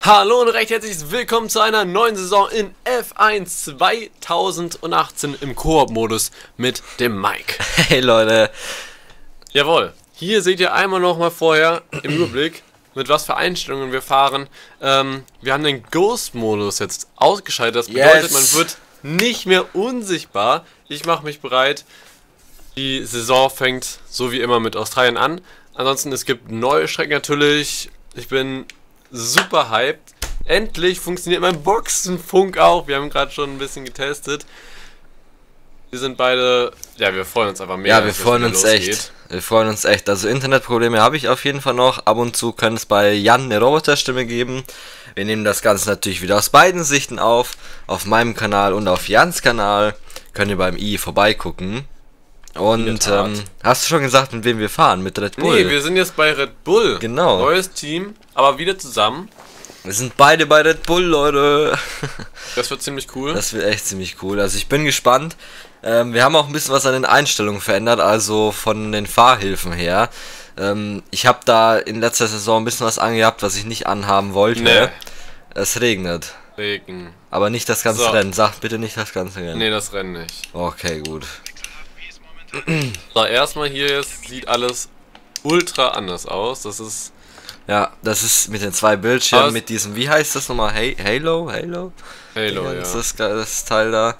Hallo und recht herzlich willkommen zu einer neuen Saison in F1 2018 im Koop-Modus mit dem Mike. Hey Leute. Jawohl, hier seht ihr einmal nochmal vorher im Überblick, mit was für Einstellungen wir fahren. Wir haben den Ghost-Modus jetzt ausgeschaltet, das bedeutet, man wird nicht mehr unsichtbar. Ich mache mich bereit. Die Saison fängt so wie immer mit Australien an. Ansonsten, es gibt neue Strecken natürlich. Ich bin super hyped. Endlich funktioniert mein Boxenfunk auch. Wir haben gerade schon ein bisschen getestet. Wir sind beide, ja, wir freuen uns einfach mehr. Ja, wir freuen uns echt. Wir freuen uns echt. Also Internetprobleme habe ich auf jeden Fall noch. Ab und zu kann es bei Jan eine Roboterstimme geben. Wir nehmen das Ganze natürlich wieder aus beiden Sichten auf. Auf meinem Kanal und auf Jans Kanal. Könnt ihr beim I vorbeigucken. Und hast du schon gesagt, mit wem wir fahren? Mit Red Bull? Nee, wir sind jetzt bei Red Bull. Genau. Neues Team, aber wieder zusammen. Wir sind beide bei Red Bull, Leute. Das wird ziemlich cool. Das wird echt ziemlich cool. Also ich bin gespannt. Wir haben auch ein bisschen was an den Einstellungen verändert, also von den Fahrhilfen her. Ich habe da in letzter Saison ein bisschen was angehabt, was ich nicht anhaben wollte. Nee. Es regnet. Regen. Aber nicht das ganze Rennen. Sag bitte nicht das ganze Rennen. Nee, das Rennen nicht. Okay, gut. So, erstmal hier jetzt sieht alles ultra anders aus. Das ist... Ja, das ist mit den zwei Bildschirmen, mit diesem, wie heißt das nochmal? Halo, ja. Das Teil da.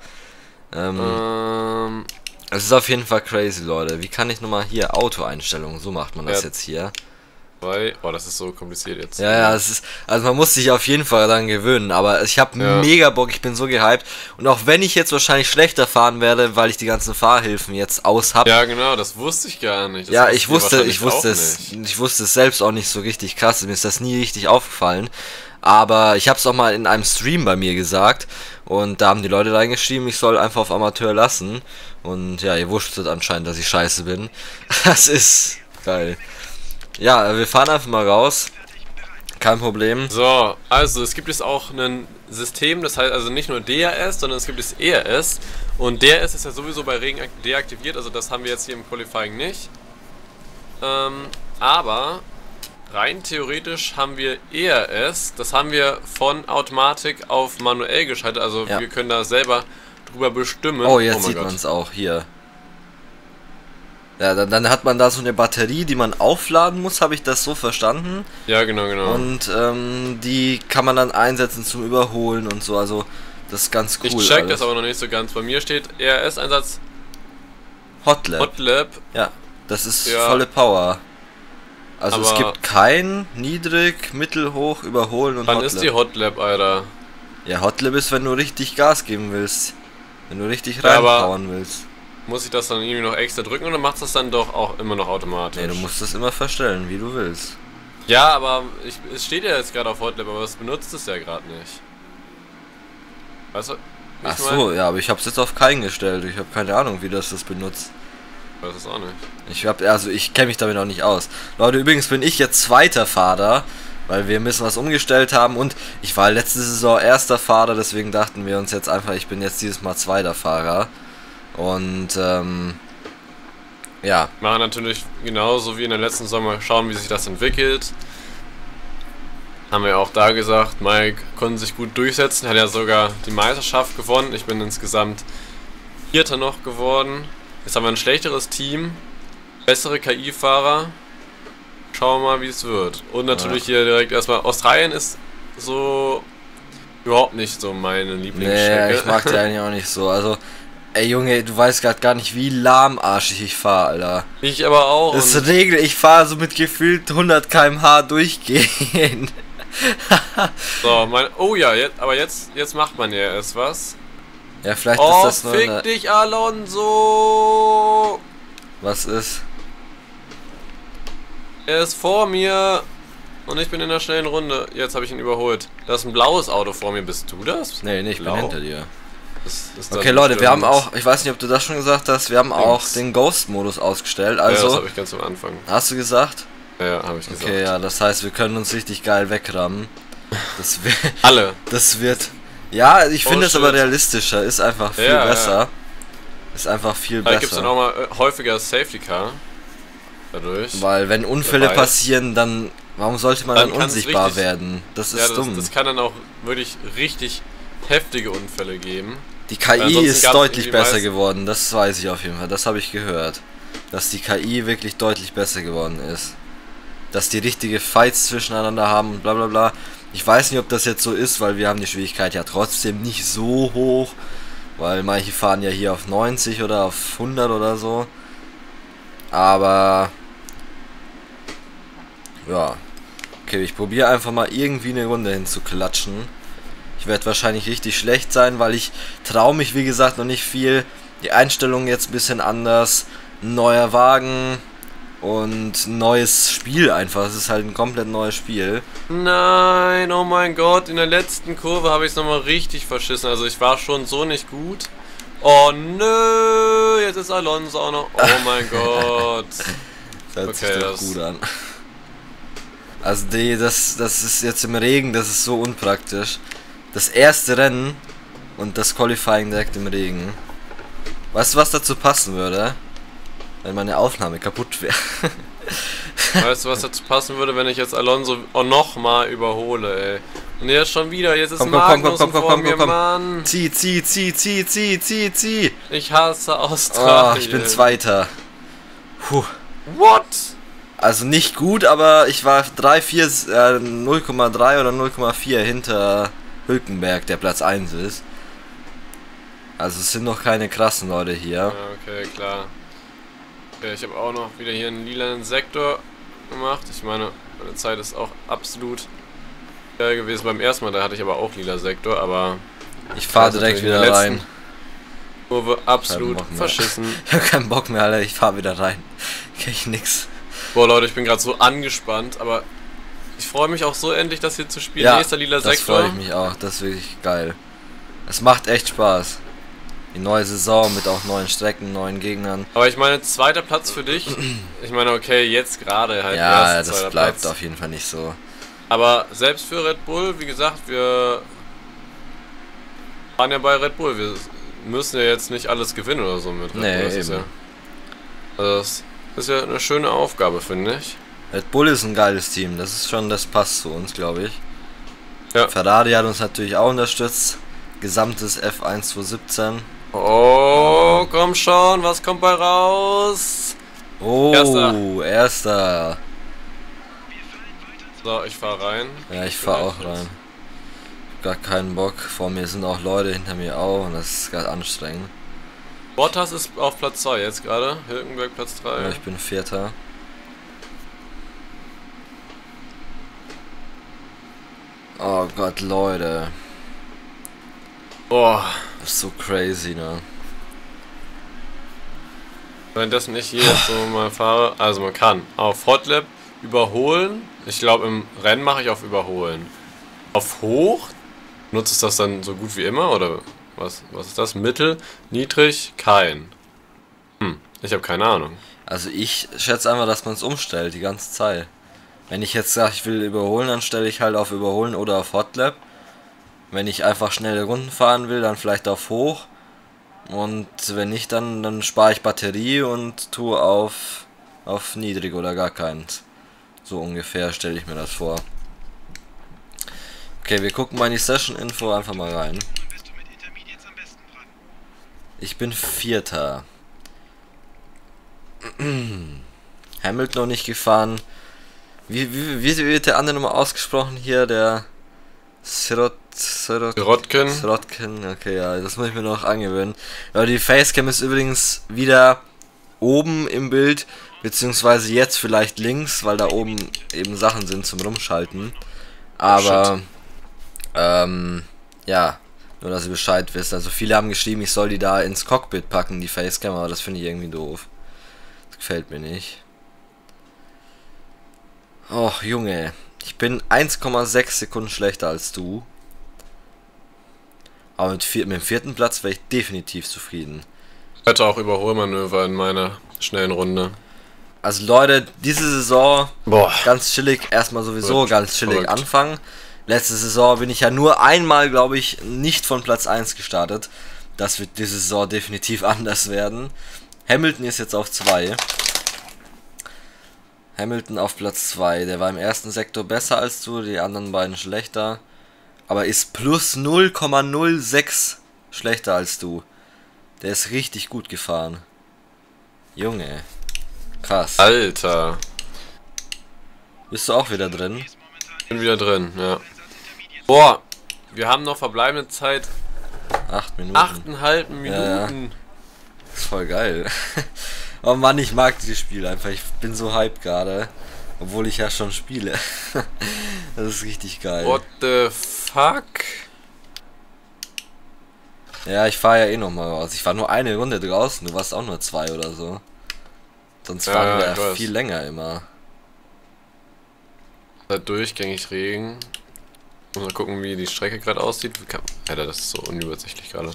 Es ist auf jeden Fall crazy, Leute. Wie kann ich nochmal hier Auto-Einstellungen? So macht man das jetzt hier. Oh, das ist so kompliziert jetzt. Ja, es ist, also man muss sich auf jeden Fall daran gewöhnen, aber ich habe mega Bock, ich bin so gehypt. Und auch wenn ich jetzt wahrscheinlich schlechter fahren werde, weil ich die ganzen Fahrhilfen jetzt aus habe. Ja, genau, das wusste ich gar nicht. Ich wusste es selbst auch nicht so richtig krass, mir ist das nie richtig aufgefallen. Aber ich habe es auch mal in einem Stream bei mir gesagt und da haben die Leute reingeschrieben, ich soll einfach auf Amateur lassen. Und ja, ihr wusstet anscheinend, dass ich scheiße bin. Das ist geil. Ja, wir fahren einfach mal raus. Kein Problem. So, also es gibt jetzt auch ein System, das heißt also nicht nur DRS, sondern es gibt das ERS. Und DRS ist ja sowieso bei Regen deaktiviert, also das haben wir jetzt hier im Qualifying nicht. Aber rein theoretisch haben wir ERS, das haben wir von Automatik auf manuell geschaltet, also wir können da selber drüber bestimmen. Oh, jetzt sieht man es auch hier. Ja, dann hat man da so eine Batterie, die man aufladen muss, habe ich das so verstanden? Ja, genau. Und die kann man dann einsetzen zum Überholen und so, also das ist ganz cool. Ich check das aber noch nicht so ganz. Bei mir steht ERS-Einsatz Hotlap. Ja, das ist volle Power. Also aber es gibt kein Niedrig, Mittelhoch, Überholen und Wann ist die Hotlap, Alter? Ja, Hotlap ist, wenn du richtig Gas geben willst. Wenn du richtig reinpowern willst. Muss ich das dann irgendwie noch extra drücken oder macht das dann doch auch immer noch automatisch? Nee, du musst das immer verstellen, wie du willst. Ja, aber es steht ja jetzt gerade auf Hotlap, aber es benutzt es ja gerade nicht. Weißt du? Ach so, ja, aber ich habe es jetzt auf keinen gestellt. Ich habe keine Ahnung, wie das benutzt. Ich weiß es auch nicht. Ich kenne mich damit auch nicht aus. Leute, übrigens bin ich jetzt zweiter Fahrer, weil wir ein bisschen was umgestellt haben und ich war letzte Saison erster Fahrer, deswegen dachten wir uns jetzt einfach, ich bin jetzt dieses Mal zweiter Fahrer. Und ja. Machen natürlich genauso wie in der letzten Sommer, schauen, wie sich das entwickelt. Haben wir auch da gesagt, Mike konnte sich gut durchsetzen, hat ja sogar die Meisterschaft gewonnen. Ich bin insgesamt Vierter noch geworden. Jetzt haben wir ein schlechteres Team, bessere KI-Fahrer. Schauen wir mal, wie es wird. Und natürlich hier direkt erstmal, Australien ist so überhaupt nicht so meine Lieblingsstrecke. Nee, ich mag die eigentlich auch nicht so, also... Ey Junge, du weißt gerade gar nicht, wie lahmarschig ich fahre, Alter. Ich aber auch. Das regelt, ich fahre so mit gefühlt 100 km/h durchgehend. So, oh ja, jetzt macht man ja erst was. Ja, vielleicht ist das nur fick dich, Alonso! Was ist? Er ist vor mir und ich bin in der schnellen Runde. Jetzt habe ich ihn überholt. Da ist ein blaues Auto vor mir. Bist du das? Nee, ich bin hinter dir. Okay, Leute, wir haben auch, ich weiß nicht, ob du das schon gesagt hast, wir haben auch den Ghost-Modus ausgestellt, also... Ja, das habe ich ganz am Anfang. Hast du gesagt? Ja, habe ich gesagt. Okay, ja, das heißt, wir können uns richtig geil wegrammen. Das wird... Alle. Das wird... Ja, ich finde es aber realistischer, ist einfach viel besser. Ja. Ist einfach viel besser. Da gibt es dann auch mal häufiger Safety Car. Dadurch. Weil wenn Unfälle passieren, dann Warum sollte man dann unsichtbar werden? Das ist dumm. Das kann dann auch wirklich richtig heftige Unfälle geben. Die KI ist deutlich besser geworden, das weiß ich auf jeden Fall. Das habe ich gehört. Dass die KI wirklich deutlich besser geworden ist. Dass die richtige Fights zwischeneinander haben und bla bla bla. Ich weiß nicht, ob das jetzt so ist, weil wir haben die Schwierigkeit ja trotzdem nicht so hoch. Weil manche fahren ja hier auf 90 oder auf 100 oder so. Aber... ja. Okay, ich probiere einfach mal irgendwie eine Runde hinzuklatschen. Ich werde wahrscheinlich richtig schlecht sein, weil ich traue mich, wie gesagt, noch nicht viel. Die Einstellung jetzt ein bisschen anders. Neuer Wagen und neues Spiel einfach. Es ist halt ein komplett neues Spiel. Nein, oh mein Gott, in der letzten Kurve habe ich es nochmal richtig verschissen. Also ich war schon so nicht gut. Oh nö, jetzt ist Alonso auch noch. Oh mein Gott. Das hört sich doch gut an. Also das ist jetzt im Regen, das ist so unpraktisch. Das erste Rennen und das Qualifying direkt im Regen. Weißt du, was dazu passen würde? Wenn meine Aufnahme kaputt wäre. Weißt du, was dazu passen würde, wenn ich jetzt Alonso nochmal überhole, ey. Und jetzt schon wieder, jetzt ist Magnussen vor mir, Mann. Zieh. Ich hasse Australien. Oh, ich bin Zweiter. Puh. What? Also nicht gut, aber ich war 0,3 oder 0,4 hinter Hülkenberg, der Platz 1 ist. Also es sind noch keine krassen Leute hier. Ja, okay, klar. Okay, ich habe auch noch wieder hier einen lilanen Sektor gemacht. Ich meine Zeit ist auch absolut geil gewesen beim ersten Mal. Da hatte ich aber auch lila Sektor, aber... ich fahre direkt wieder rein. Kurve absolut verschissen. Ich habe keinen Bock mehr, Alter. Ich fahre wieder rein. Kenn ich nix. Boah, Leute, ich bin gerade so angespannt, aber ich freue mich auch so endlich, das hier zu spielen. Ja, nächster lila Sektor. Das freue ich mich auch. Das ist wirklich geil. Es macht echt Spaß. Die neue Saison mit auch neuen Strecken, neuen Gegnern. Aber ich meine, zweiter Platz für dich. Ich meine, okay, jetzt gerade halt. Ja, das bleibt Platz. Auf jeden Fall nicht so. Aber selbst für Red Bull, wie gesagt, wir waren ja bei Red Bull. Wir müssen ja jetzt nicht alles gewinnen oder so mit Red Bull. Das ist ja, also das ist ja eine schöne Aufgabe, finde ich. Red Bull ist ein geiles Team. Das ist schon, das passt zu uns, glaube ich. Ja. Ferrari hat uns natürlich auch unterstützt. Gesamtes F1 2017. Oh, komm schon, was kommt bei raus? Oh, erster. So, ich fahr rein. Ja, ich fahr auch rein. Gar keinen Bock. Vor mir sind auch Leute, hinter mir auch, und das ist gerade anstrengend. Bottas ist auf Platz 2 jetzt gerade. Hülkenberg Platz 3. Ja, ich bin Vierter. Oh Gott, Leute. Boah. Das ist so crazy, ne? Währenddessen ich hier jetzt so mal fahre, also man kann auf Hotlap überholen. Ich glaube im Rennen mache ich auf Überholen. Auf Hoch nutzt es das dann so gut wie immer oder was ist das? Mittel, niedrig, kein. Ich habe keine Ahnung. Also ich schätze einfach, dass man es umstellt die ganze Zeit. Wenn ich jetzt sage, ich will überholen, dann stelle ich halt auf Überholen oder auf Hotlap. Wenn ich einfach schnelle Runden fahren will, dann vielleicht auf Hoch. Und wenn nicht, dann spare ich Batterie und tue auf niedrig oder gar keins. So ungefähr stelle ich mir das vor. Okay, wir gucken mal in die Session-Info einfach mal rein. Ich bin Vierter. Hamilton noch nicht gefahren. Wie wird der andere nochmal ausgesprochen hier? Der Sirotkin. Okay, ja, das muss ich mir noch angewöhnen. Aber die Facecam ist übrigens wieder oben im Bild, beziehungsweise jetzt vielleicht links, weil da oben eben Sachen sind zum Rumschalten. Aber, ja, nur dass ihr Bescheid wisst. Also viele haben geschrieben, ich soll die da ins Cockpit packen, die Facecam, aber das finde ich irgendwie doof. Das gefällt mir nicht. Och, Junge. Ich bin 1,6 Sekunden schlechter als du. Aber mit dem vierten Platz wäre ich definitiv zufrieden. Ich hätte auch Überholmanöver in meiner schnellen Runde. Also Leute, diese Saison ganz chillig, erstmal sowieso ganz chillig anfangen. Letzte Saison bin ich ja nur einmal, glaube ich, nicht von Platz 1 gestartet. Das wird diese Saison definitiv anders werden. Hamilton ist jetzt auf 2. Hamilton auf Platz 2. Der war im ersten Sektor besser als du, die anderen beiden schlechter. Aber ist plus 0,06 schlechter als du. Der ist richtig gut gefahren. Junge. Krass. Alter. Bist du auch wieder drin? Bin wieder drin, ja. Boah, wir haben noch verbleibende Zeit. 8 Minuten. 8,5 Minuten. Ja. Das ist voll geil. Oh Mann, ich mag dieses Spiel einfach. Ich bin so hyped gerade. Obwohl ich ja schon spiele. Das ist richtig geil. What the fuck? Ja, ich fahre ja eh nochmal raus. Ich war nur eine Runde draußen. Du warst auch nur 2 oder so. Sonst fahren wir ja viel länger immer. Durchgängig Regen. Muss mal gucken, wie die Strecke gerade aussieht. Alter, das ist so unübersichtlich gerade.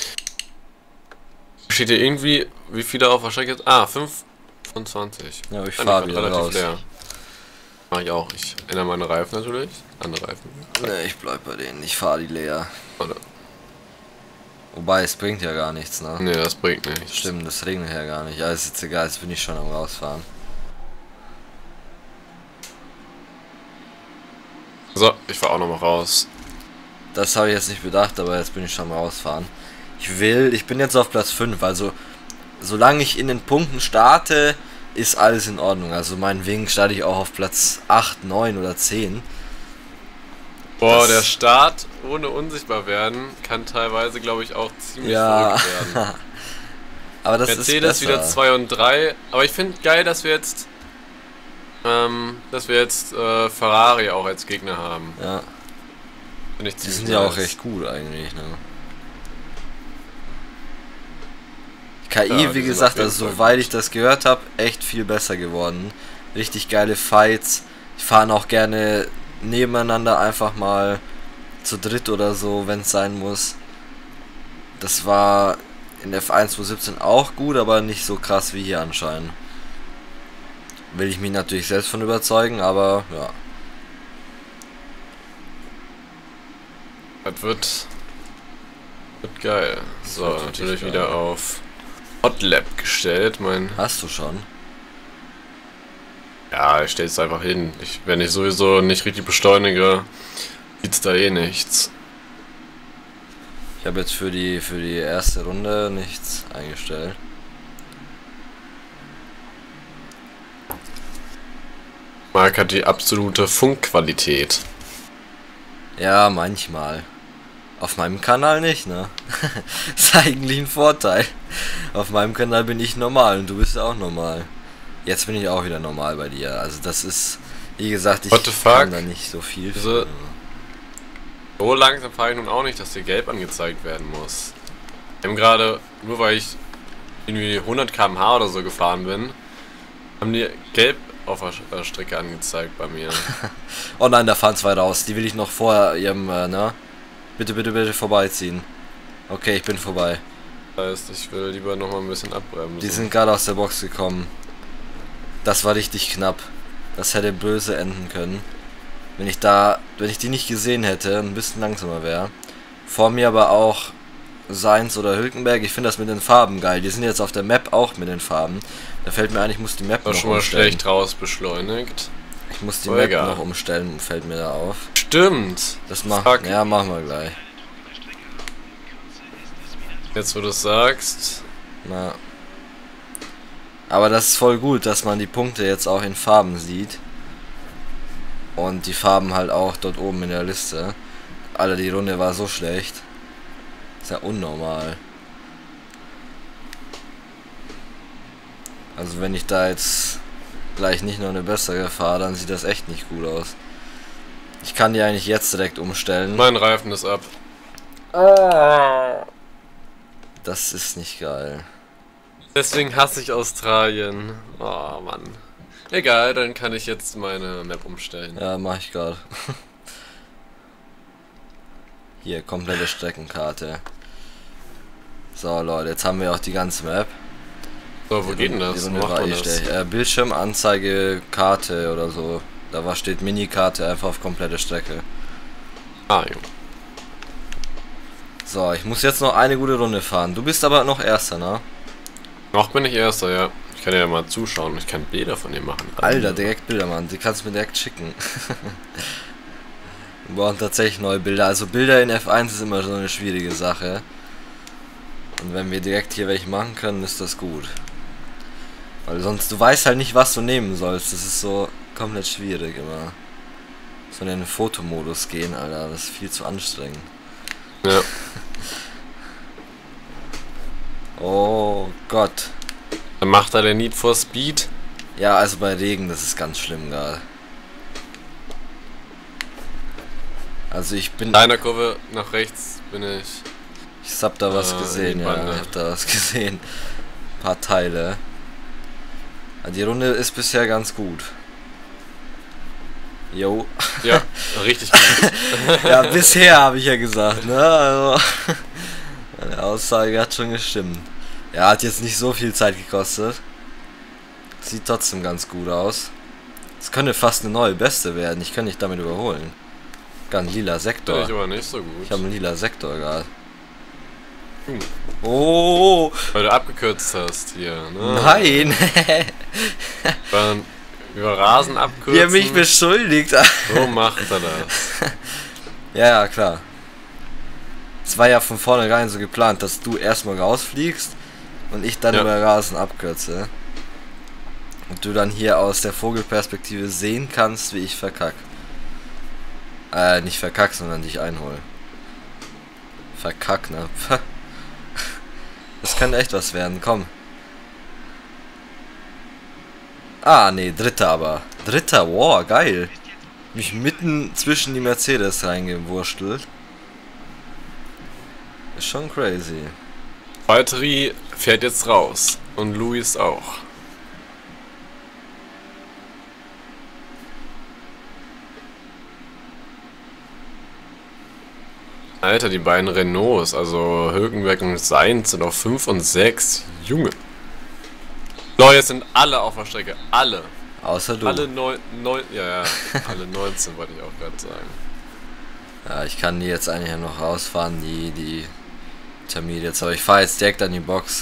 Steht hier irgendwie, wie viele auf der Strecke jetzt? Ah, 25. Ja, ich fahre wieder raus. Leer. Mach ich auch. Ich ändere meine Reifen natürlich. Andere Reifen. Ne, ich bleib bei denen. Ich fahre die leer. Oder? Wobei, es bringt ja gar nichts, ne? Ne, das bringt nichts. Stimmt, das regnet ja gar nicht. Ja, ist jetzt egal, jetzt bin ich schon am rausfahren. So, ich fahr auch nochmal raus. Das habe ich jetzt nicht bedacht, aber jetzt bin ich schon am rausfahren. Ich bin jetzt auf Platz 5, also solange ich in den Punkten starte, ist alles in Ordnung. Also meinetwegen starte ich auch auf Platz 8, 9 oder 10. Boah, der Start ohne unsichtbar werden kann teilweise, glaube ich, auch ziemlich verrückt werden. Aber das Mercedes ist besser. wieder 2 und 3. Aber ich finde geil, dass wir jetzt Ferrari auch als Gegner haben. Ja. Finde ich die sind ja auch recht cool eigentlich, ne? KI, ja, wie gesagt, also soweit ich das gehört habe, echt viel besser geworden. Richtig geile Fights. Die fahren auch gerne nebeneinander einfach mal zu dritt oder so, wenn es sein muss. Das war in F1 2017 auch gut, aber nicht so krass wie hier anscheinend. Will ich mich natürlich selbst von überzeugen, aber ja. Das wird geil. So, natürlich wieder auf Hotlap gestellt. Hast du schon? Ja, ich stelle es einfach hin. Wenn ich sowieso nicht richtig beschleunige, gibt's da eh nichts. Ich habe jetzt für die erste Runde nichts eingestellt. Marc hat die absolute Funkqualität. Ja, manchmal. Auf meinem Kanal nicht, ne? Ist eigentlich ein Vorteil. Auf meinem Kanal bin ich normal und du bist auch normal. Jetzt bin ich auch wieder normal bei dir. Also das ist, wie gesagt, ich kann da nicht so viel. So langsam fahre ich nun auch nicht, dass hier gelb angezeigt werden muss. Eben gerade, nur weil ich irgendwie 100 km/h oder so gefahren bin, haben die gelb auf der Strecke angezeigt bei mir. Oh nein, da fahren 2 raus. Die will ich noch vor ihrem, ne? Bitte, bitte, bitte vorbeiziehen. Okay, ich bin vorbei. Das heißt, ich will lieber noch mal ein bisschen abbremsen. Die sind gerade aus der Box gekommen. Das war richtig knapp. Das hätte böse enden können. Wenn ich die nicht gesehen hätte, ein bisschen langsamer wäre. Vor mir aber auch Sainz oder Hülkenberg. Ich finde das mit den Farben geil. Die sind jetzt auf der Map auch mit den Farben. Da fällt mir ein, ich muss die Map noch schon mal schlecht raus beschleunigt. Ich muss die Map noch umstellen, fällt mir da auf. Stimmt. Das machen wir gleich. Jetzt wo du es sagst. Na. Aber das ist voll gut, dass man die Punkte jetzt auch in Farben sieht. Und die Farben halt auch dort oben in der Liste. Alter, die Runde war so schlecht. Ist ja unnormal. Also wenn ich da jetzt gleich nicht noch eine bessere fahre, dann sieht das echt nicht gut aus. Ich kann die eigentlich jetzt direkt umstellen. Mein Reifen ist ab. Das ist nicht geil. Deswegen hasse ich Australien. Oh Mann. Egal, dann kann ich jetzt meine Map umstellen. Ja, mach ich gerade. Hier, komplette Streckenkarte. So Leute, jetzt haben wir auch die ganze Map. So, wo geht denn das? Bildschirmanzeige, Karte oder so. Da steht Minikarte einfach auf komplette Strecke. Ah, jo. So, ich muss jetzt noch eine gute Runde fahren. Du bist aber noch Erster, ne? Noch bin ich Erster, ja. Ich kann ja mal zuschauen, ich kann Bilder von dir machen. Alter, direkt Bilder machen, die kannst du mir direkt schicken. Wir brauchen tatsächlich neue Bilder. Also Bilder in F1 ist immer so eine schwierige Sache. Und wenn wir direkt hier welche machen können, ist das gut. Weil sonst, du weißt halt nicht, was du nehmen sollst. Das ist so komplett schwierig immer. So in den Fotomodus gehen, Alter. Das ist viel zu anstrengend. Ja. Oh Gott. Dann macht er den Need for Speed. Ja, also bei Regen, das ist ganz schlimm gerade. Also ich bin... Deiner Kurve nach rechts bin ich... Ich hab da was gesehen, ja. Ich hab da was gesehen. Ein paar Teile. Die Runde ist bisher ganz gut. Jo. Ja, richtig gut. Ja, bisher habe ich ja gesagt, ne? Also, meine Aussage hat schon gestimmt. Ja, hat jetzt nicht so viel Zeit gekostet. Sieht trotzdem ganz gut aus. Es könnte fast eine neue Beste werden. Ich kann nicht damit überholen. Ganz lila Sektor. Finde ich aber nicht so gut. Ich habe einen lila Sektor gerade. Oh! Weil du abgekürzt hast hier, ne? Nein! Über Rasen abkürzen. Wie er mich beschuldigt. So macht er das. Ja, klar. Es war ja von vornherein so geplant, dass du erstmal rausfliegst und ich dann über Rasen abkürze. Und du dann hier aus der Vogelperspektive sehen kannst, wie ich verkack. Nicht verkack, sondern dich einhol. Verkack, ne? Das kann echt was werden, komm. Ah, nee, dritter aber. Dritter, wow, geil. Mich mitten zwischen die Mercedes reingewurstelt. Ist schon crazy. Valtteri fährt jetzt raus. Und Luis auch. Alter, die beiden Renaults, also Hülkenberg und Sainz sind auf 5 und 6. Junge. Leute, jetzt sind alle auf der Strecke. Alle. Außer du. Alle ja, alle 19 wollte ich auch gerade sagen. Ja, ich kann die jetzt eigentlich noch rausfahren, die Termine jetzt. Aber ich fahre jetzt direkt an die Box.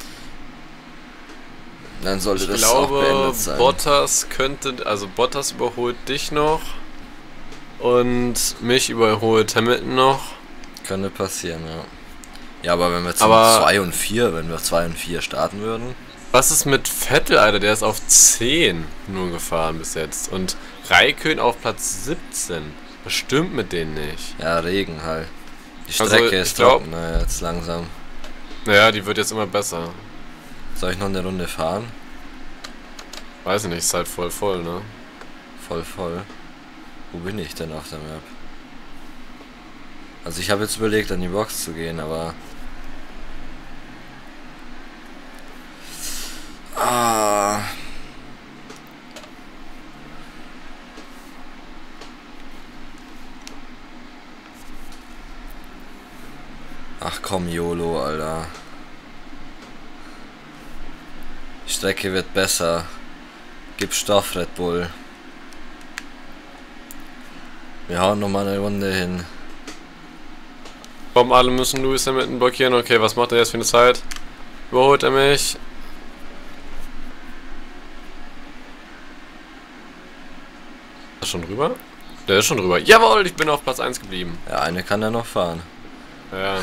Dann sollte das auch beendet sein. Bottas könnte, also Bottas überholt dich noch. Und mich überholt Hamilton noch. Könnte passieren, ja. Ja, aber wenn wir 2 und 4, wenn wir 2 und 4 starten würden. Was ist mit Vettel, Alter? Der ist auf 10 nur gefahren bis jetzt. Und Raikön auf Platz 17. Was stimmt mit denen nicht? Ja, Regen halt. Die Strecke ist trocken, naja, jetzt langsam. Naja, die wird jetzt immer besser. Soll ich noch eine Runde fahren? Weiß ich nicht, ist halt voll, ne? Voll. Wo bin ich denn auf der Map? Also ich habe jetzt überlegt, an die Box zu gehen, aber... Ach komm, YOLO, Alter. Die Strecke wird besser. Gib Stoff, Red Bull. Wir hauen nochmal eine Runde hin. Komm, alle müssen Lewis Hamilton blockieren. Okay, was macht er jetzt für eine Zeit? Überholt er mich? Ist er schon drüber? Der ist schon drüber. Jawohl, ich bin auf Platz 1 geblieben. Ja, eine kann er noch fahren. Ja.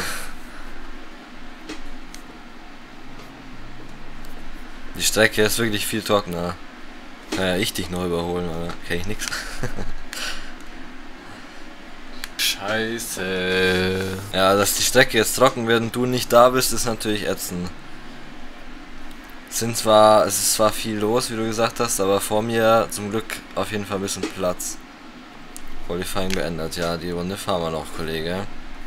Die Strecke ist wirklich viel trockener. Kann ja ich dich noch überholen, oder? Kann ich nix. Scheiße. Ja, dass die Strecke jetzt trocken wird und du nicht da bist, ist natürlich ätzend. Es ist zwar viel los, wie du gesagt hast, aber vor mir zum Glück auf jeden Fall ein bisschen Platz. Qualifying beendet, ja, die Runde fahren wir noch, Kollege.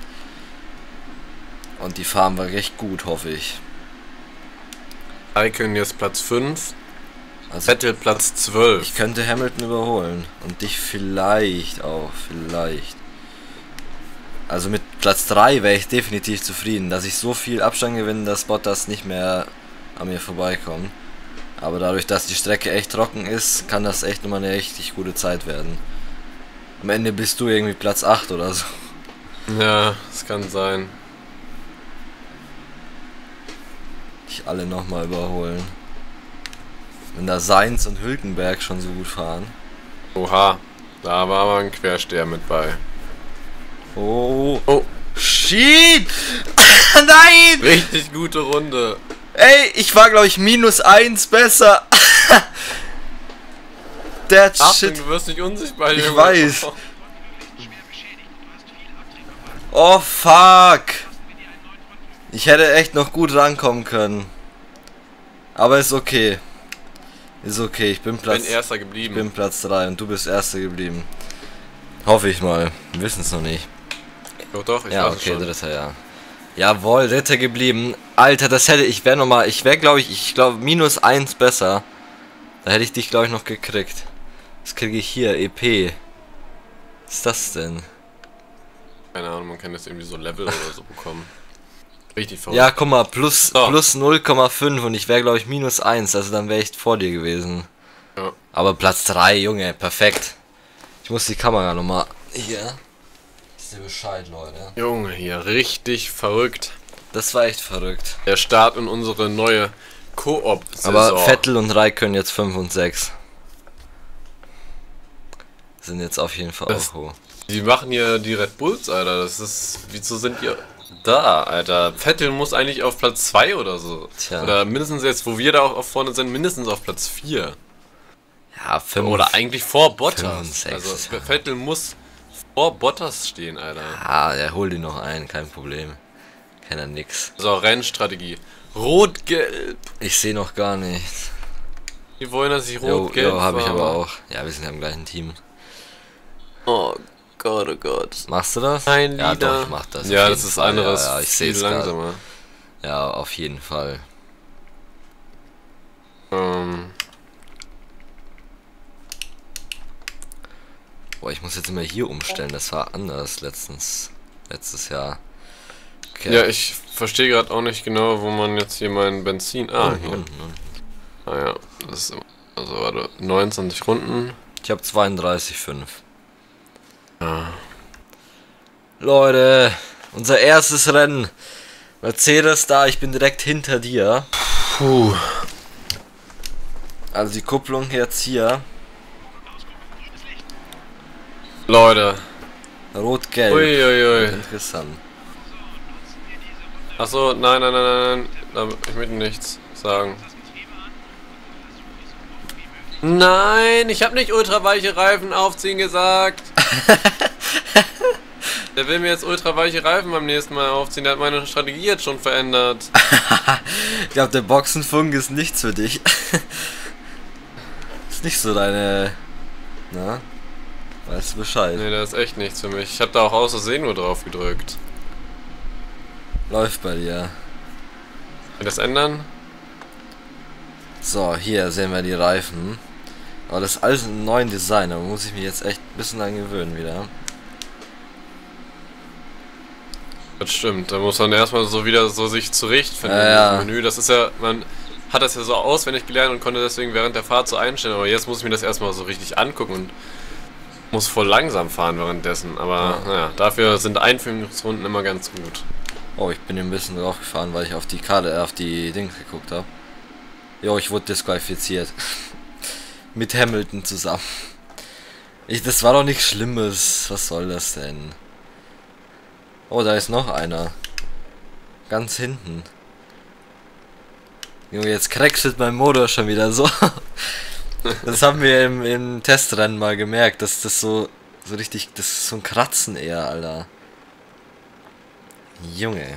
Und die fahren wir recht gut, hoffe ich. Raikön jetzt Platz 5. Also Vettel Platz 12. Ich könnte Hamilton überholen. Und dich vielleicht auch, vielleicht. Also mit Platz 3 wäre ich definitiv zufrieden, dass ich so viel Abstand gewinne, dass Bottas nicht mehr an mir vorbeikommt. Aber dadurch, dass die Strecke echt trocken ist, kann das echt nochmal eine richtig gute Zeit werden. Am Ende bist du irgendwie Platz 8 oder so. Ja, das kann sein. Dich alle nochmal überholen. Wenn da Sainz und Hülkenberg schon so gut fahren. Oha, da war aber ein Quersteher mit bei. Oh. Oh. Shit! Nein! Richtig gute Runde. Ey, ich war glaube ich -1 besser. Der Shit. Du wirst nicht unsichtbar, Junge. Ich weiß. Oh fuck. Ich hätte echt noch gut rankommen können. Aber ist okay. Ist okay, ich bin Erster geblieben. Ich bin Platz 3 und du bist Erster geblieben. Hoffe ich mal. Wir wissen es noch nicht. Doch, ja, okay, Dritter, ja. Jawohl, Dritter geblieben. Alter, das hätte ich, glaube ich -1 besser. Da hätte ich dich, glaube ich, noch gekriegt. Was kriege ich hier? EP. Was ist das denn? Keine Ahnung, man kann jetzt irgendwie so Level oder so bekommen. Richtig verrückt. Ja, guck mal, plus 0,5 und ich wäre, glaube ich, -1, also dann wäre ich vor dir gewesen. Ja. Aber Platz 3, Junge, perfekt. Ich muss die Kamera nochmal hier. Ist dir Bescheid, Leute. Junge, hier, richtig verrückt. Das war echt verrückt. Der Start in unsere neue Koop-Saison. Aber Vettel und Raikkonen jetzt 5 und 6. Sind jetzt auf jeden Fall auch hoch. Die machen hier die Red Bulls, Alter. Das ist. Wieso sind die da, Alter? Vettel muss eigentlich auf Platz 2 oder so. Tja. Oder mindestens jetzt, wo wir da auch vorne sind, mindestens auf Platz 4. Ja, 5. Oder eigentlich vor Bottas. 6, also ja. Vettel muss vor Bottas stehen, Alter. Ah, er holt ihn noch ein, kein Problem. Kennt er nix. So, Rennstrategie. Rot-Gelb. Ich sehe noch gar nichts. Die wollen, dass ich Rot-Gelb Jo, habe ich aber auch. Ja, wir sind ja im gleichen Team. Oh Gott, oh Gott. Machst du das? Nein, ja, doch, ich mach das. Ja, das ist anderes. Ja, ich sehe es langsamer. Ja, auf jeden Fall. Boah, ich muss jetzt immer hier umstellen. Das war anders letztes Jahr. Okay. Ja, ich verstehe gerade auch nicht genau, wo man jetzt hier mein Benzin... Ah, hier. Unten. Ah ja, das ist... Also warte, 29 Runden. Ich habe 32,5. Ah. Leute, unser erstes Rennen. Mercedes da, ich bin direkt hinter dir. Puh. Also die Kupplung jetzt hier. Leute. Rot-Gelb. Uiuiui. Interessant. Achso, nein. Ich möchte nichts sagen. Nein, ich habe nicht ultraweiche Reifen aufziehen gesagt. Der will mir jetzt ultraweiche Reifen beim nächsten Mal aufziehen. Der hat meine Strategie jetzt schon verändert. Ich glaube, der Boxenfunk ist nichts für dich. Ist nicht so deine... Na? Weißt du Bescheid? Nee, das ist echt nichts für mich. Ich habe da auch aus Versehen nur drauf gedrückt. Läuft bei dir. Will das ändern? So, hier sehen wir die Reifen. Aber das ist alles ein neuen Design, da muss ich mich jetzt echt ein bisschen dran gewöhnen wieder. Das stimmt, da muss man erstmal so wieder so sich zurechtfinden ja. im Menü. Das ist ja, man hat das ja so auswendig gelernt und konnte deswegen während der Fahrt so einstellen. Aber jetzt muss ich mir das erstmal so richtig angucken und muss voll langsam fahren währenddessen. Aber naja, dafür sind Einführungsrunden immer ganz gut. Oh, ich bin ein bisschen drauf gefahren, weil ich auf die Karte, auf die Dings geguckt habe. Jo, ich wurde disqualifiziert. Mit Hamilton zusammen. Das war doch nichts Schlimmes. Was soll das denn? Oh, da ist noch einer. Ganz hinten. Junge, jetzt crackselt mein Motor schon wieder so. Das haben wir im Testrennen mal gemerkt, dass das so richtig, das ist so ein Kratzen eher, Alter. Junge.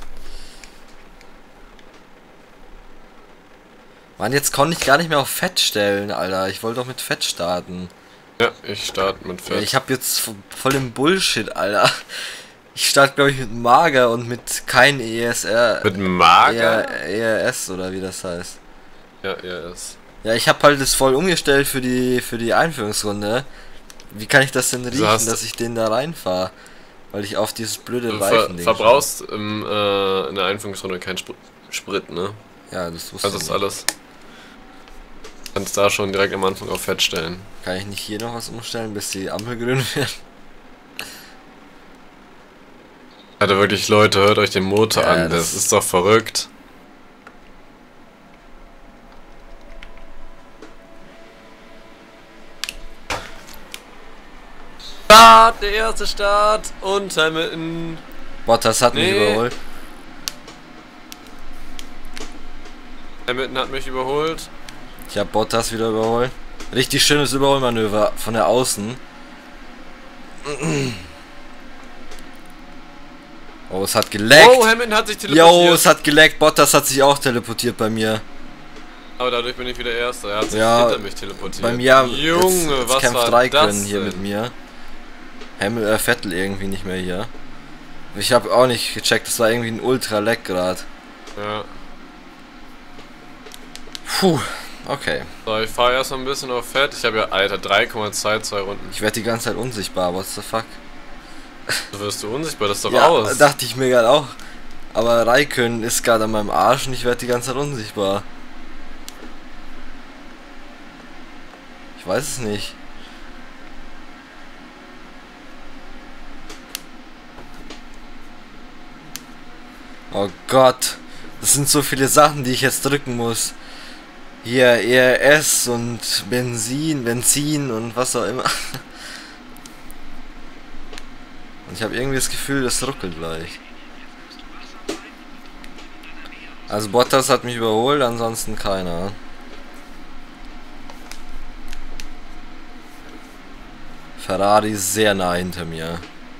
Mann, jetzt konnte ich gar nicht mehr auf Fett stellen, Alter. Ich wollte doch mit Fett starten. Ja, ich starte mit Fett. Ich hab jetzt voll im Bullshit, Alter. Ich starte, glaube ich, mit Mager und mit kein ESR. Mit Mager? ERS oder wie das heißt. Ja, ERS. Ja, ich habe halt das voll umgestellt für die Einführungsrunde. Wie kann ich das denn riechen, dass ich den da reinfahre? Weil ich auf dieses blöde Reifen Du verbrauchst in der Einführungsrunde keinen Sprit, ne? Ja, das wusste ich. Also ist alles. Du kannst da schon direkt am Anfang auf Fett stellen. Kann ich nicht hier noch was umstellen, bis die Ampel grün wird? Alter, wirklich, Leute, hört euch den Motor an, das ist doch verrückt. Start, der erste Start und Hamilton. Bottas hat mich überholt. Hamilton hat mich überholt. Ich habe Bottas wieder überholt. Richtig schönes Überholmanöver von der Außen. Oh, es hat geleckt. Oh, Hamilton hat sich teleportiert. Jo, es hat geleckt. Bottas hat sich auch teleportiert bei mir. Aber dadurch bin ich wieder Erster. Er hat sich hinter mich teleportiert. Bei mir, Junge, jetzt was kämpft war Raikkonen das hier denn? mit mir. Vettel irgendwie nicht mehr hier. Ich habe auch nicht gecheckt, das war irgendwie ein Ultra-Leck gerade. Ja. Puh, okay. So, ich fahre erst mal ein bisschen auf Fett. Ich habe ja, Alter, 3,22 Runden. Ich werde die ganze Zeit unsichtbar, what the fuck? So wirst du unsichtbar, das ist doch Ja, aus. dachte ich mir gerade auch. Aber Raikkonen ist gerade an meinem Arsch und ich werde die ganze Zeit unsichtbar. Ich weiß es nicht. Oh Gott, das sind so viele Sachen, die ich jetzt drücken muss. Hier ERS und Benzin und was auch immer. Und ich habe irgendwie das Gefühl, das ruckelt gleich. Also Bottas hat mich überholt, ansonsten keiner. Ferrari ist sehr nah hinter mir.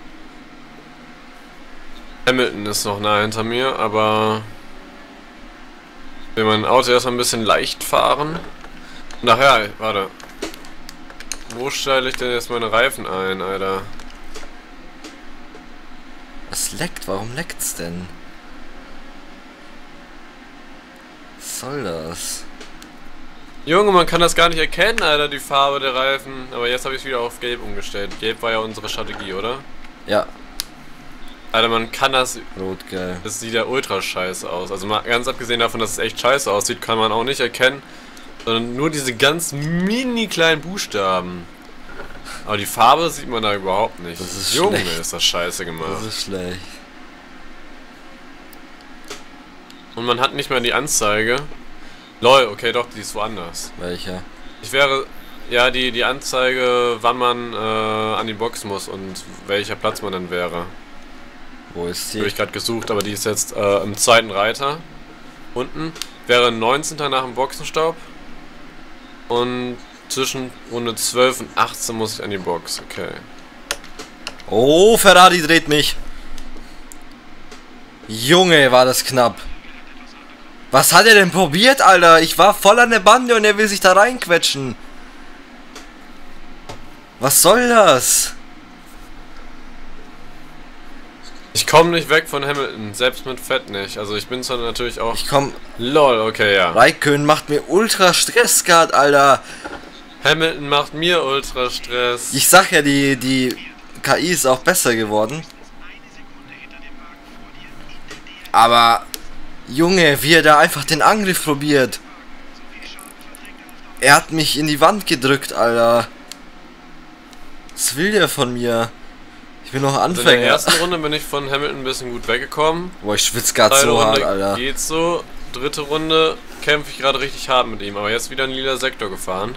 Hamilton ist noch nah hinter mir, aber ich will mein Auto erstmal ein bisschen leicht fahren. Nachher, warte. Wo stelle ich denn jetzt meine Reifen ein, Alter? Es leckt, warum leckt's denn? Was soll das? Junge, man kann das gar nicht erkennen, Alter, die Farbe der Reifen. Aber jetzt habe ich es wieder auf Gelb umgestellt. Gelb war ja unsere Strategie, oder? Ja. Alter, man kann das... Rot, geil. Das sieht ja ultra scheiße aus. Also mal ganz abgesehen davon, dass es echt scheiße aussieht, kann man auch nicht erkennen. Sondern nur diese ganz mini kleinen Buchstaben. Aber die Farbe sieht man da überhaupt nicht. Das ist Junge, schlecht. ist das scheiße gemacht. Das ist schlecht. Und man hat nicht mehr die Anzeige. Lol, okay, doch, die ist woanders. Welcher? Ich wäre... Ja, die Anzeige, wann man an die Box muss und welcher Platz man dann wäre. Wo ist Die habe die? ich gerade gesucht, aber die ist jetzt im zweiten Reiter. Unten. Wäre 19. nach dem Boxenstopp. Und zwischen Runde 12 und 18 muss ich an die Box. Okay. Oh, Ferrari dreht mich. Junge, war das knapp. Was hat er denn probiert, Alter? Ich war voll an der Bande und er will sich da reinquetschen. Was soll das? Ich komme nicht weg von Hamilton, selbst mit Fett nicht. Also ich bin zwar natürlich auch... Ich komm... Lol, okay, ja. Raikkonen macht mir ultra Stress gerade, Alter. Hamilton macht mir ultra Stress. Ich sag ja, die KI ist auch besser geworden. Aber... Junge, wie er da einfach den Angriff probiert. Er hat mich in die Wand gedrückt, Alter. Was will der von mir? Ich bin noch Also in Anfänger. der ersten Runde bin ich von Hamilton ein bisschen gut weggekommen. Boah, ich schwitze gerade Zweite so hart, Runde Alter. geht so. Dritte Runde kämpfe ich gerade richtig hart mit ihm. Aber jetzt wieder ein lila Sektor gefahren.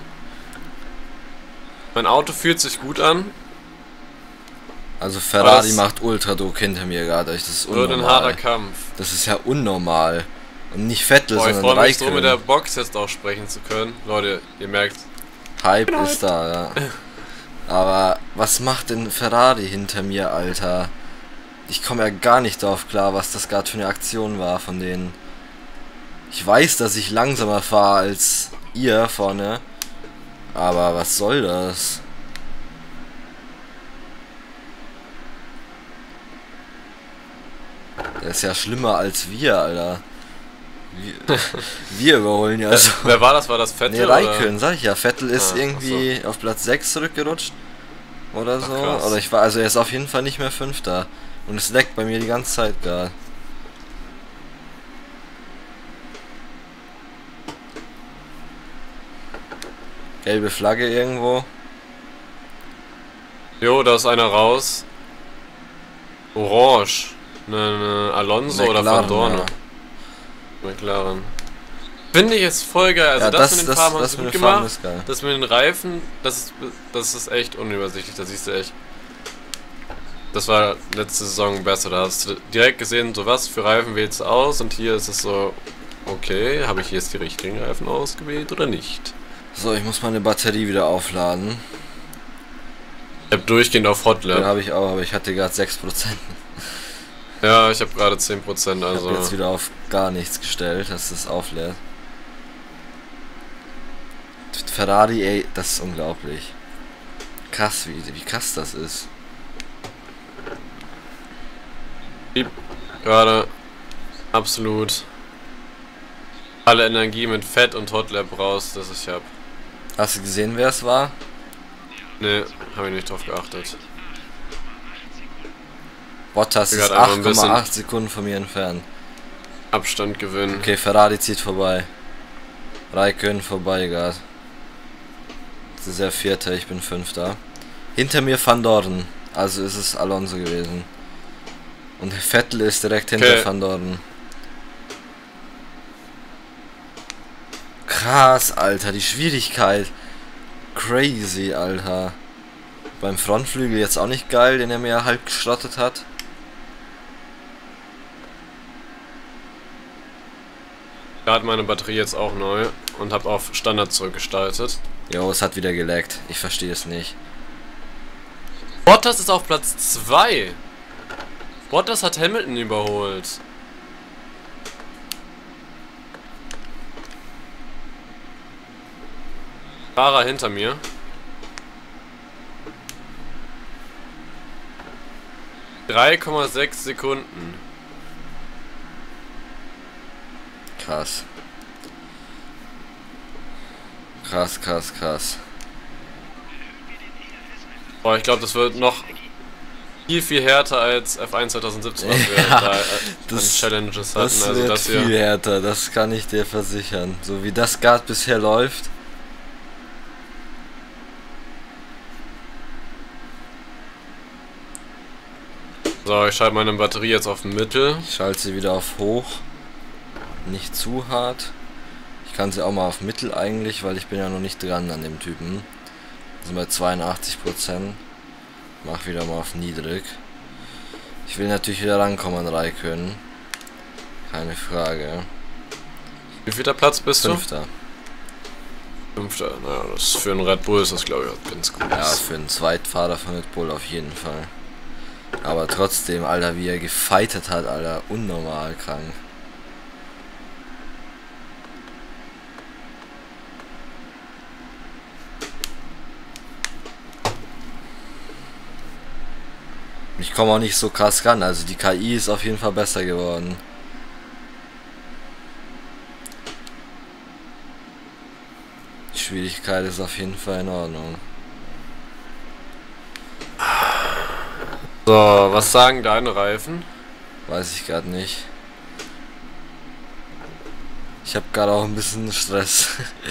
Mein Auto fühlt sich gut an. Also Ferrari Was? macht Ultradruck hinter mir gerade. Das ist Wird ein harter unnormal. Kampf. Das ist ja unnormal. Und nicht Vettel, Boah, ich sondern freue mich so mit der Raikkonen. Box jetzt auch sprechen zu können. Leute, ihr merkt, Hype ist da, ja. Aber was macht denn Ferrari hinter mir, Alter? Ich komme ja gar nicht drauf klar, was das gerade für eine Aktion war von denen. Ich weiß, dass ich langsamer fahre als ihr vorne. Aber was soll das? Der ist ja schlimmer als wir, Alter. Wir überholen ja so. wer war das? War das Vettel? Nee, Raikkonen, sag ich ja. Vettel ist Ah, irgendwie auf Platz 6 zurückgerutscht. Oder so. krass. Oder ich war, also er ist auf jeden Fall nicht mehr Fünfter. Und es leckt bei mir die ganze Zeit gerade. Gelbe Flagge irgendwo. Jo, da ist einer raus. Orange. Ne Alonso oder Van Dorn. ja. McLaren. Finde ich jetzt voll geil. Also Ja, das mit den Farben haben das sie mit gut den Farben gemacht. ist geil. Das mit den Reifen, das ist echt unübersichtlich. Da siehst du echt. Das war letzte Saison besser. Da hast du direkt gesehen, so was für Reifen wählst du aus. Und hier ist es so, okay, habe ich jetzt die richtigen Reifen ausgewählt oder nicht? So, ich muss meine Batterie wieder aufladen. Ich habe durchgehend auf Hotlap. Ja, habe ich auch, aber ich hatte gerade 6%. Ja, ich habe gerade 10%, also... Ich habe jetzt wieder auf gar nichts gestellt, dass es auflädt. Ferrari, ey, das ist unglaublich. Krass, wie krass das ist. Gerade absolut alle Energie mit Fett und Hotlap raus, das ich habe. Hast du gesehen, wer es war? Ne, habe ich nicht drauf geachtet. Bottas ist 8,8 Sekunden von mir entfernt. Abstand gewinnen. Okay, Ferrari zieht vorbei. Raikkonen vorbei gerade. Das ist der Vierte, ich bin Fünfter. Hinter mir Van Dorn, also ist es Alonso gewesen. Und Vettel ist direkt hinter Van Dorn. Krass, Alter, die Schwierigkeit. Crazy, Alter. Beim Frontflügel jetzt auch nicht geil, den er mir halb geschrottet hat. Ich lade meine Batterie jetzt auch neu und habe auf Standard zurückgestaltet. Jo, es hat wieder gelaggt. Ich verstehe es nicht. Bottas ist auf Platz 2. Bottas hat Hamilton überholt. Fahrer hinter mir. ,6 Sekunden. Krass. Krass, krass, krass. Boah, ich glaube, das wird noch viel härter als F1 2017, was wir ja, da an Challenges hatten. Das also wird das viel hier härter, das kann ich dir versichern. So wie das gerade bisher läuft. So, ich schalte meine Batterie jetzt auf Mittel. Ich schalte sie wieder auf hoch. Nicht zu hart. Ich kann sie auch mal auf Mittel eigentlich, weil ich bin ja noch nicht dran an dem Typen. Wir sind bei 82%. Mach wieder mal auf niedrig. Ich will natürlich wieder rankommen an Raikkonen. Keine Frage. Wie viel Platz bist du? Fünfter. Fünfter, naja, das für einen Red Bull ist das, glaube ich, ganz gut. Ja, für einen Zweitfahrer von Red Bull auf jeden Fall. Aber trotzdem, Alter, wie er gefeitet hat, Alter, unnormal krank. Ich komme auch nicht so krass ran, also die KI ist auf jeden Fall besser geworden. Die Schwierigkeit ist auf jeden Fall in Ordnung. So, was sagen deine Reifen? Weiß ich gerade nicht. Ich habe gerade auch ein bisschen Stress.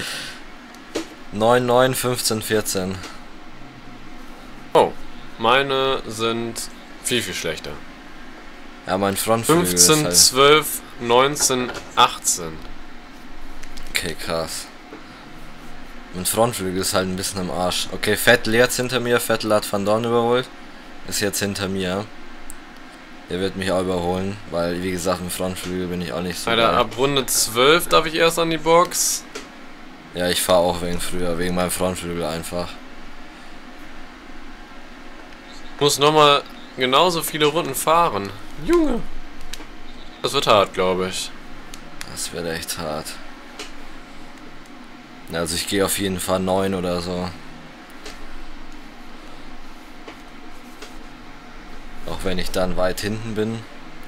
9, 9, 15, 14. Oh, meine sind viel schlechter. Ja, mein Frontflügel 15, ist halt 12, 19, 18. Okay, krass. Mein Frontflügel ist halt ein bisschen am Arsch. Okay, Vettel jetzt hinter mir. Vettel hat Van Dorn überholt. Ist jetzt hinter mir. Der wird mich auch überholen, weil, wie gesagt, im Frontflügel bin ich auch nicht so Alter, geil. ab Runde 12 darf ich erst an die Box. Ja, ich fahre auch wegen früher, wegen meinem Frontflügel einfach. Muss nochmal genauso viele Runden fahren. Junge. Das wird hart, glaube ich. Das wird echt hart. Also ich gehe auf jeden Fall 9 oder so. Auch wenn ich dann weit hinten bin.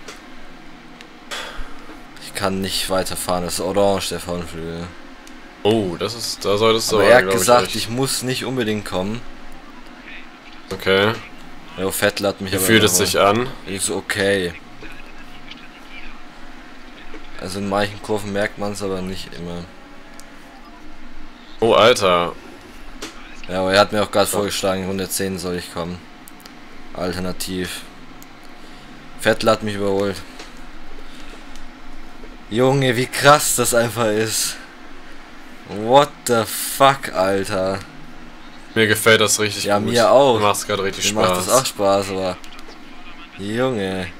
Ich kann nicht weiterfahren, das ist orange, der Frontflügel. Oh, das ist, da solltest du aber er hat gesagt, ich ich muss nicht unbedingt kommen. Okay. Jo, Vettel hat mich Wie aber fühlt es sich an? Ich so, okay. Also in manchen Kurven merkt man es aber nicht immer. Oh, Alter. Ja, aber er hat mir auch gerade vorgeschlagen, 110 soll ich kommen. Alternativ. Vettel hat mich überholt. Junge, wie krass das einfach ist. What the fuck, Alter. Mir gefällt das richtig ja, gut. Ja, mir auch. Mir macht es gerade richtig Mir Spaß. macht das auch Spaß, aber Junge.